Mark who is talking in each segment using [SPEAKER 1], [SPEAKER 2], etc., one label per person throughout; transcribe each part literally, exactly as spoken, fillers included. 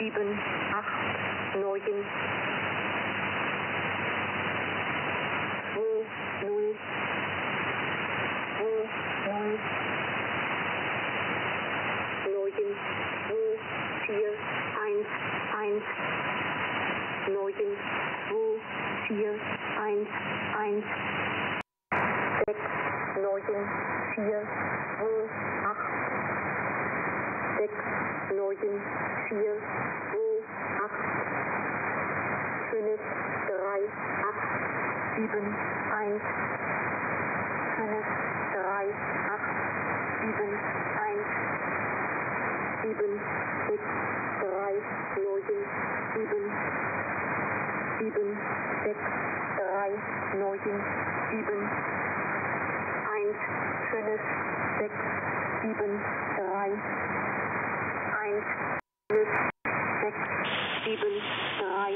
[SPEAKER 1] sieben, acht, neun, zwei, null, zwei, null, neun, zwei, vier, eins, eins, neun, zwei, vier, eins, eins, sechs, neun, vier, zwei, acht, sechs, neun, vier, zwei, acht, fünf, drei, acht, sieben, eins, fünf, drei, acht, sieben, eins, sieben, sechs, drei, neun, sieben, sieben, sechs, drei, neun, sieben, eins, fünf, sechs, sieben, drei, eins, fünf, sechs, sieben, drei,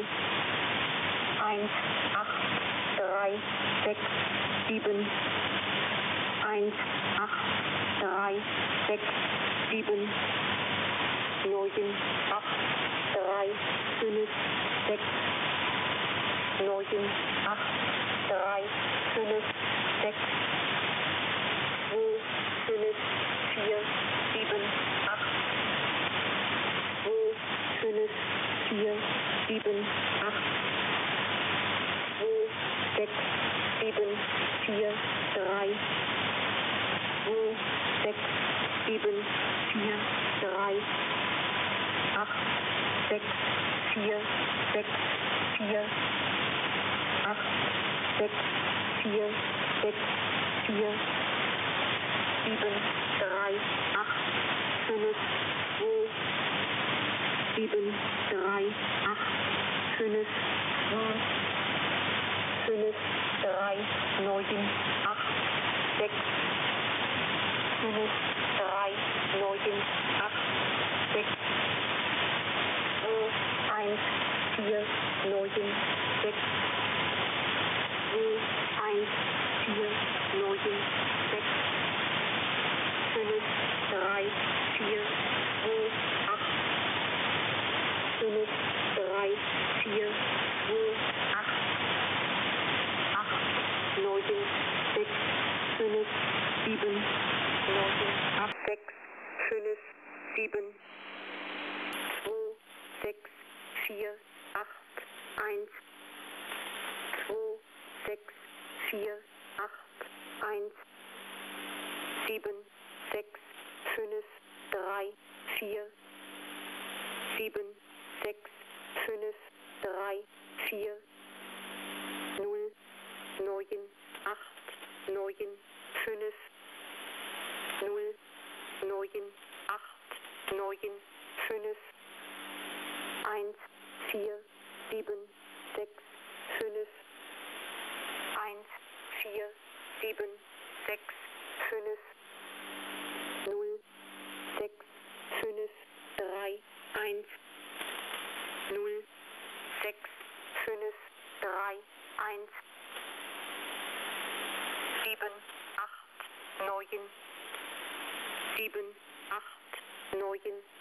[SPEAKER 1] eins, acht, drei, sechs, sieben, eins, acht, drei, sechs, sieben, neun, acht, drei, fünf, sechs, neun, acht, drei, fünf, sechs, zwei, fünf, vier, sieben, acht, zwei, fünf, vier, sieben, acht, zwei, sechs, sieben, vier, drei, zwei, sechs, sieben, vier, drei, acht, sechs, vier, sechs, vier, acht, sechs, vier, sechs, vier, sieben, drei, acht, fünf, zwei, sieben, drei, acht, fünf, zwei, fünf, drei, neun, acht, sechs, fünf, drei, neun, acht, sechs, zwei, eins, vier, neun, sechs, zwei, eins, vier, neun, sechs, fünf, drei, vier, zwei, acht, fünf, drei, vier, zwei, acht, acht, neun, sechs, fünf, sieben, neun, acht, sechs, fünf, sieben, zwei, sechs, vier, acht, eins, zwei, sechs, vier, acht, eins, sieben, sechs, fünf, drei, vier, sieben, sechs, fünf, drei, vier, null, neun, acht, neun, fünf, null, neun, acht, neun, fünf, eins, vier, sieben, sechs, fünf, eins, vier, sieben, sechs, fünf, null, sechs, fünf, drei, eins, null, sechs, fünf, drei, eins, sieben, acht, neun, sieben, acht, neun,